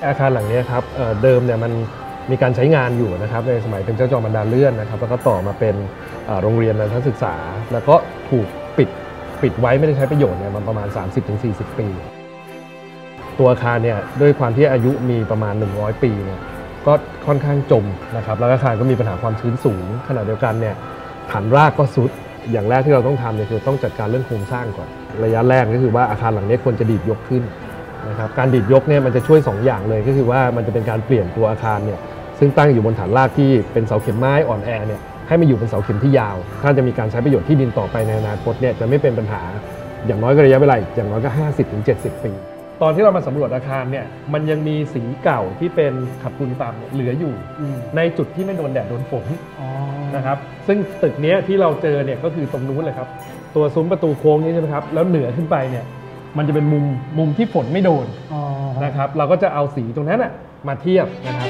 อาคารหลังนี้ครับเดิมเนี่ยมันมีการใช้งานอยู่นะครับในสมัยเป็นเจ้าจอมบรรดาเลื่อนนะครับแล้วก็ต่อมาเป็นโรงเรียนนักศึกษาแล้วก็ถูกปิดไว้ไม่ได้ใช้ประโยชน์เนี่ยมันประมาณ 30-40 ปีตัวอาคารเนี่ยด้วยความที่อายุมีประมาณ100ปีเนี่ยก็ค่อนข้างจมนะครับแล้วอาคารก็มีปัญหาความชื้นสูงขณะเดียวกันเนี่ยฐานรากก็ทรุดอย่างแรกที่เราต้องทำเนี่ยคือต้องจัดการเรื่องโครงสร้างก่อนระยะแรกก็คือว่าอาคารหลังนี้ควรจะดีดยกขึ้นนะครับการดีดยกเนี่ยมันจะช่วย2อย่างเลยก็คือว่ามันจะเป็นการเปลี่ยนตัวอาคารเนี่ยซึ่งตั้งอยู่บนฐานรากที่เป็นเสาเข็มไม้อ่อนแอเนี่ยให้มันอยู่เป็นเสาเข็มที่ยาวถ้าจะมีการใช้ประโยชน์ที่ดินต่อไปในอนาคตเนี่ยจะไม่เป็นปัญหาอย่างน้อยก็ระยะเวลาอย่างน้อยก็ 50-70 ปีตอนที่เรามาสำรวจอาคารเนี่ยมันยังมีสีเก่าที่เป็นขัดปูนต่ำเหลืออยู่ในจุดที่ไม่โดนแดดโดนฝนนะครับซึ่งตึกนี้ที่เราเจอเนี่ยก็คือตรงนู้นเลยครับตัวซุ้มประตูโค้งนี้ใช่ไหมครับแล้วเหนือขึ้นไปเนี่ยมันจะเป็นมุมที่ฝนไม่โดนนะครับเราก็จะเอาสีตรงนั้นมาเทียบนะครับ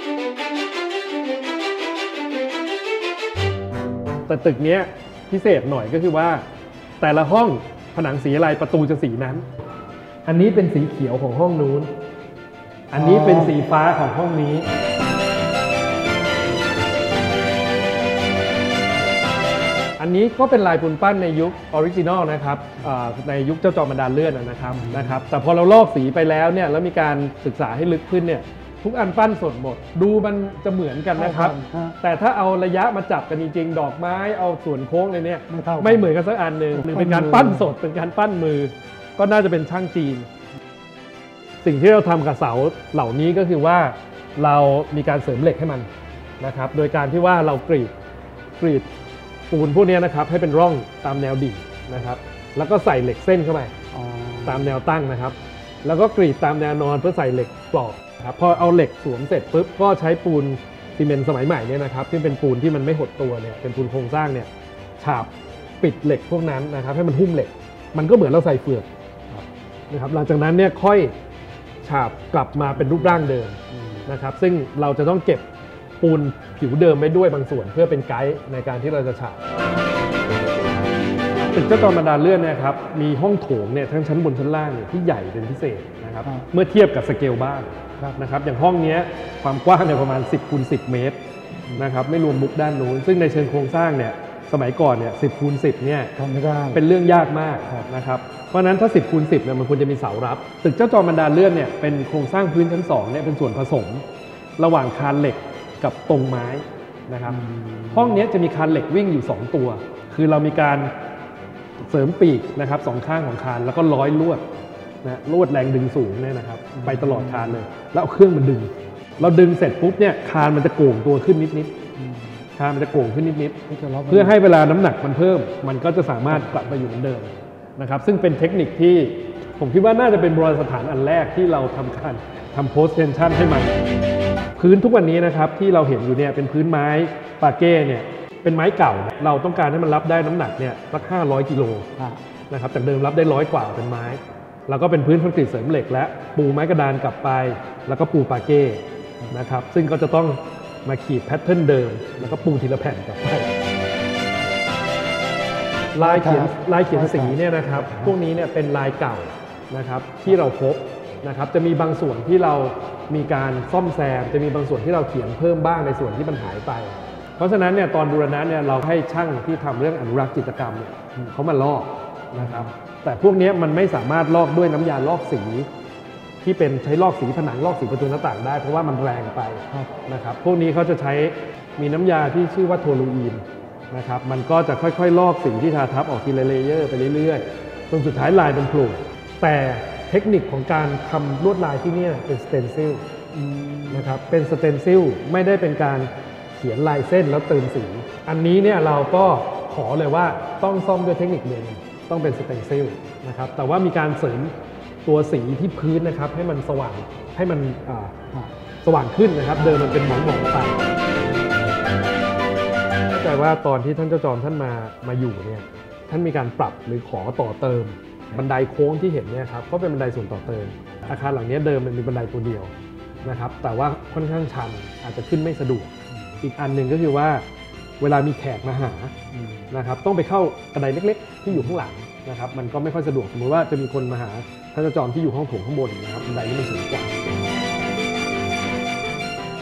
แต่ตึกนี้พิเศษหน่อยก็คือว่าแต่ละห้องผนังสีอะไรประตูจะสีนั้นอันนี้เป็นสีเขียวของห้องนู้นอันนี้เป็นสีฟ้าของห้องนี้อันนี้ก็เป็นลายปูนปั้นในยุคออริจินอลนะครับในยุคเจ้าจอมบรรดาเลื่อนนะครับแต่พอเราลอกสีไปแล้วเนี่ยแล้วมีการศึกษาให้ลึกขึ้นเนี่ยทุกอันปั้นสดหมดดูมันจะเหมือนกันนะครับแต่ถ้าเอาระยะมาจับกันจริงๆดอกไม้เอาส่วนโค้งเลยเนี่ยไม่เหมือนกันสักอันหนึ่งหรือเป็นการปั้นสดเป็นการปั้นมือก็น่าจะเป็นช่างจีนสิ่งที่เราทำกับเสาเหล่านี้ก็คือว่าเรามีการเสริมเหล็กให้มันนะครับโดยการที่ว่าเรากรีดปูนพวกนี้นะครับให้เป็นร่องตามแนวดิ่งนะครับแล้วก็ใส่เหล็กเส้นเข้าไปตามแนวตั้งนะครับแล้วก็กรีดตามแนวนอนเพื่อใส่เหล็กปลอกครับพอเอาเหล็กสวมเสร็จปุ๊บก็ใช้ปูนซีเมนต์สมัยใหม่เนี่ยนะครับที่เป็นปูนที่มันไม่หดตัวเนี่ยเป็นปูนโครงสร้างเนี่ยฉาบปิดเหล็กพวกนั้นนะครับให้มันหุ้มเหล็กมันก็เหมือนเราใส่เฟือกนะครับหลังจากนั้นเนี่ยค่อยฉาบกลับมาเป็นรูปร่างเดิมนะครับซึ่งเราจะต้องเก็บปูนผิวเดิมไว้ด้วยบางส่วนเพื่อเป็นไกด์ในการที่เราจะฉาบตึกเจ้าจอมบรรดาเลื่อนเนี่ยครับมีห้องโถงเนี่ยทั้งชั้นบนชั้นล่างเนี่ยที่ใหญ่เป็นพิเศษนะครับเมื่อเทียบกับสเกลบ้านนะครับอย่างห้องนี้ความกว้างเนี่ยประมาณ10 คูณ 10 เมตรนะครับไม่รวมมุกด้านนู้นซึ่งในเชิงโครงสร้างเนี่ยสมัยก่อนเนี่ย10 คูณ 10เนี่ยทำไม่ได้เป็นเรื่องยากมากนะครับเพราะฉะนั้นถ้า10 คูณ 10เนี่ยมันควรจะมีเสารับตึกเจ้าจอมบรรดาเลื่อนเนี่ยเป็นโครงสร้างพื้นชั้น2เนี่ยเป็นส่วนผสมระหว่างคานเหล็กกับตรงไม้นะครับห้องนี้จะมีคานเหล็กวิ่งอยู่2ตัวคือเรามีการเสริมปีกนะครับ2ข้างของคานแล้วก็ร้อยลวดนะลวดแรงดึงสูงเนี่ยนะครับไปตลอดคานเลยแล้วเอาเครื่องมันดึงเราดึงเสร็จปุ๊บเนี่ยคานมันจะโก่งตัวขึ้นนิดคานมันจะโก่งขึ้นนิดเพื่อให้เวลาน้ำหนักมันเพิ่มมันก็จะสามารถกลับมาอยู่เหมือนเดิมนะครับซึ่งเป็นเทคนิคที่ผมคิดว่าน่าจะเป็นโบราณสถานอันแรกที่เราทำ post tension ให้มันพื้นทุกวันนี้นะครับที่เราเห็นอยู่เนี่ยเป็นพื้นไม้ปาเก้เนี่ยเป็นไม้เก่าเราต้องการให้มันรับได้น้ำหนักเนี่ยสัก500 กิโลนะครับจากเดิมรับได้100 กว่าเป็นไม้แล้วก็เป็นพื้นคอนกรีตเสริมเหล็กและปูไม้กระดานกลับไปแล้วก็ปูปาเก้นะครับซึ่งก็จะต้องมาขีดแพทเทิร์นเดิมแล้วก็ปูทีละแผ่นกลับไปลายเขียนสีเนี่ยนะครับพวกนี้เนี่ยเป็นลายเก่านะครับที่เราพบนะครับจะมีบางส่วนที่เรามีการซ่อมแซมจะมีบางส่วนที่เราเขียนเพิ่มบ้างในส่วนที่มันหายไปเพราะฉะนั้นเนี่ยตอนบูรณะเนี่ยเราให้ช่างที่ทำเรื่องอนุรักษ์จิตรกรรมเนี่ยเขามาลอกนะครับแต่พวกนี้มันไม่สามารถลอกด้วยน้ำยาลอกสีที่เป็นใช้ลอกสีผนังลอกสีประตูหน้าต่างได้เพราะว่ามันแรงไปนะครับพวกนี้เขาจะใช้มีน้ำยาที่ชื่อว่าโทลูอีนนะครับมันก็จะค่อยๆลอกสีที่ทาทับออกทีละเลเยอร์ไปเรื่อยๆจนสุดท้ายลายเป็นโผล่แต่เทคนิคของการทำลวดลายที่นี่เป็นสเตนซิลนะครับเป็นสเตนซิลไม่ได้เป็นการเขียนลายเส้นแล้วเติมสีอันนี้เนี่ยเราก็ขอเลยว่าต้องซ่อมด้วยเทคนิคเดิมต้องเป็นสเตนซิลนะครับแต่ว่ามีการเสริมตัวสีที่พื้นนะครับให้มันสว่างให้มันสว่างขึ้นนะครับเดิมมันเป็นหมองๆไปเข้าใจว่าตอนที่ท่านเจ้าจอมท่านมาอยู่เนี่ยท่านมีการปรับหรือขอต่อเติมบันไดโค้งที่เห็นเนี่ยครับก็เป็นบันไดส่วนต่อเติมอาคารหลังนี้เดิมมันมีบันไดตัวเดียวนะครับแต่ว่าค่อนข้างชันอาจจะขึ้นไม่สะดวกอีกอันหนึ่งก็คือว่าเวลามีแขกมาหานะครับต้องไปเข้ากระไดเล็กๆที่อยู่ข้างหลังนะครับมันก็ไม่ค่อยสะดวกสมมติว่าจะมีคนมาหาท่านเจ้าจอมที่อยู่ห้องโถงข้างบนนะครับบันไดนี้มันสูงกว่า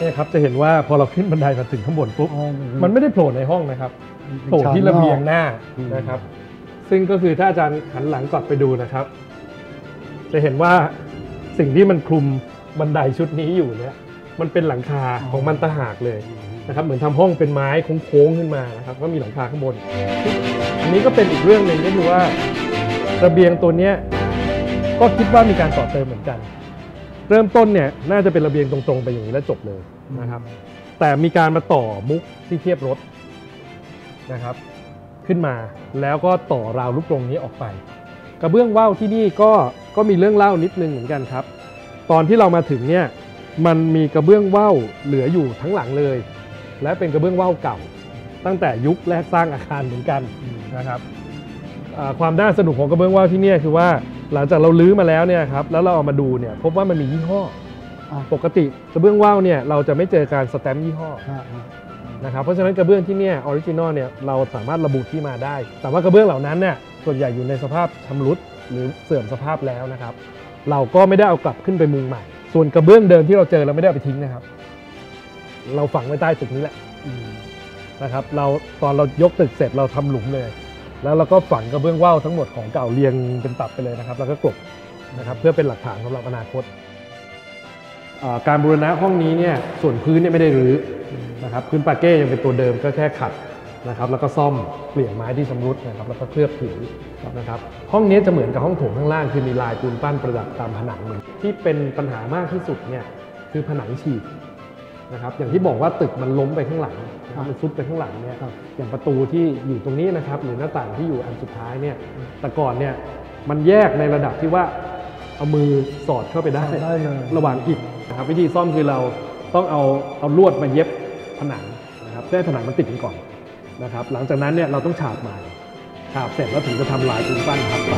เนี่ยครับจะเห็นว่าพอเราขึ้นบันไดมาถึงข้างบนปุ๊บมันไม่ได้โผล่ในห้องนะครับโผล่ที่ระเบียงหน้านะครับซึ่งก็คือถ้าอาจารย์หันหลังกลับไปดูนะครับจะเห็นว่าสิ่งที่มันคลุมบันไดชุดนี้อยู่เนี่ยมันเป็นหลังคาของมันตะหากเลยนะครับเหมือนทำห้องเป็นไม้โค้งๆขึ้นมานะครับก็มีหลังคาข้างบนอันนี้ก็เป็นอีกเรื่องหนึ่งก็คือว่าระเบียงตัวเนี้ยก็คิดว่ามีการต่อเติมเหมือนกันเริ่มต้นเนี่ยน่าจะเป็นระเบียงตรงๆไปอย่างนี้แล้วจบเลยนะครับแต่มีการมาต่อมุกที่เทียบรถนะครับขึ้นมาแล้วก็ต่อราวลูกกรงนี้ออกไปกระเบื้องว่าวที่นี่ก็มีเรื่องเล่านิดนึงเหมือนกันครับตอนที่เรามาถึงเนี่ยมันมีกระเบื้องว่าวเหลืออยู่ทั้งหลังเลยและเป็นกระเบื้องว่าวเก่าตั้งแต่ยุคแรกสร้างอาคารเหมือนกันนะครับความน่าสนุกของกระเบื้องว่าวที่นี่คือว่าหลังจากเราลื้อมาแล้วเนี่ยครับแล้วเราเอามาดูเนี่ยพบว่ามันมียี่ห้อปกติกระเบื้องว่าวเนี่ยเราจะไม่เจอการสแตมป์ยี่ห้อนะครับเพราะฉะนั้นกระเบื้องที่เนี่ยออริจินอลเนี่ยเราสามารถระบุที่มาได้แต่ว่ากระเบื้องเหล่านั้นเนี่ยส่วนใหญ่อยู่ในสภาพชำรุดหรือเสื่อมสภาพแล้วนะครับเราก็ไม่ได้เอากลับขึ้นไปมุงใหม่ส่วนกระเบื้องเดิมที่เราเจอเราไม่ได้เอาไปทิ้งนะครับเราฝังไว้ใต้ตึกนี้แหละนะครับตอนเรายกตึกเสร็จเราทำหลุมเลยแล้วเราก็ฝังกระเบื้องว่าวทั้งหมดของเก่าเรียงเป็นตับไปเลยนะครับแล้วก็กลบนะครับเพื่อเป็นหลักฐานสำหรับอนาคตการบูรณะห้องนี้เนี่ยส่วนพื้นเนี่ยไม่ได้รื้อนะครับพื้นปาเก้ยังเป็นตัวเดิมก็แค่ขัดนะครับแล้วก็ซ่อมเปลี่ยนไม้ที่ชำรุดนะครับแล้วก็เคลือบผิวนะครับห้องนี้จะเหมือนกับห้องโถงข้างล่างคือมีลายปูนปั้นประดับตามผนังเหมือนที่เป็นปัญหามากที่สุดเนี่ยคือผนังฉีกนะครับอย่างที่บอกว่าตึกมันล้มไปข้างหลังมันซุดไปข้างหลังเนี่ยอย่างประตูที่อยู่ตรงนี้นะครับหรือหน้าต่างที่อยู่อันสุดท้ายเนี่ยแต่ก่อนเนี่ยมันแยกในระดับที่ว่าเอามือสอดเข้าไปได้ระหว่างอิฐนะครับวิธีซ่อมคือเราต้องเอาลวดมาเย็บผนังนะครับเพื่อให้ผนังมันติดกันก่อนนะครับหลังจากนั้นเนี่ยเราต้องฉาบใหม่ฉาบเสร็จแล้วถึงจะทำลายปูนปั้นทับไป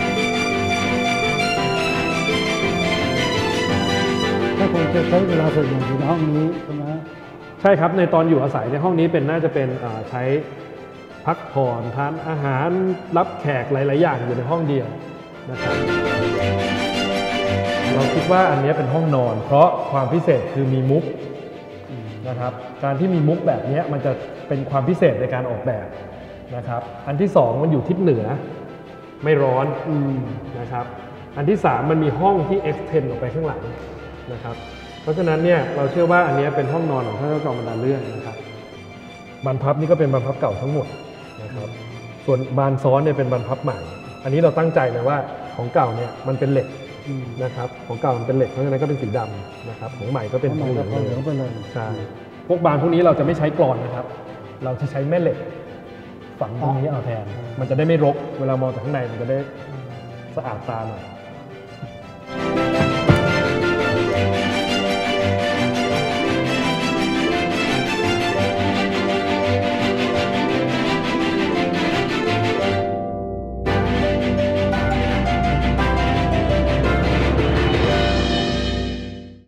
ถ้าคงจะใช้เวลาส่วนใหญ่อยู่ในห้องนี้ใช่ไหมใช่ครับในตอนอยู่อาศัยในห้องนี้น่าจะเป็นใช้พักผ่อนทานอาหารรับแขกหลายๆอย่างอยู่ในห้องเดียวนะครับเราคิดว่าอันนี้เป็นห้องนอนเพราะความพิเศษคือมีมุกนะครับการที่มีมุกแบบนี้มันจะเป็นความพิเศษในการออกแบบนะครับอันที่2มันอยู่ทิศเหนือไม่ร้อนนะครับอันที่3มันมีห้องที่ extend ออกไปข้างหลังนะครับเพราะฉะนั้นเนี่ยเราเชื่อว่าอันนี้เป็นห้องนอนของพระเจ้าจอมบรรดาเลื่อนนะครับบานพับนี่ก็เป็นบานพับเก่าทั้งหมดนะครับส่วนบานซ้อนเนี่ยเป็นบานพับใหม่อันนี้เราตั้งใจเลยว่าของเก่าเนี่ยมันเป็นเหล็กนะครับของเก่ามันเป็นเหล็กเพราะฉะนั้นก็เป็นสีดำนะครับของใหม่ก็เป็นทองเหลืองเลยใช่พวกบานพวกนี้เราจะไม่ใช้กรอนนะครับเราจะใช้แม่เหล็กฝังตรงนี้เอาแทนมันจะได้ไม่รกเวลามองจากข้างในมันจะได้สะอาดตาหน่อย